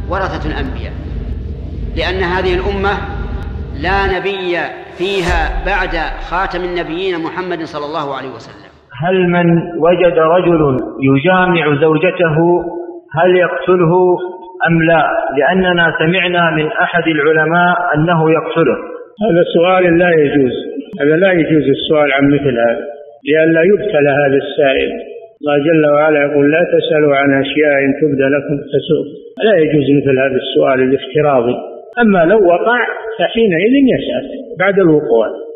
ورثة الأنبياء، لأن هذه الأمة لا نبي فيها بعد خاتم النبيين محمد صلى الله عليه وسلم. هل من وجد رجل يجامع زوجته هل يقتله أم لا؟ لأننا سمعنا من أحد العلماء أنه يقتله. هذا سؤال لا يجوز، هذا لا يجوز السؤال عن مثل هذا، لئلا يبتلى هذا السائل. الله جل وعلا يقول لا تسألوا عن أشياء إن تبد لكم تسؤ. لا يجوز مثل هذا السؤال الافتراضي. أما لو وقع فحينئذ يسأل بعد الوقوع.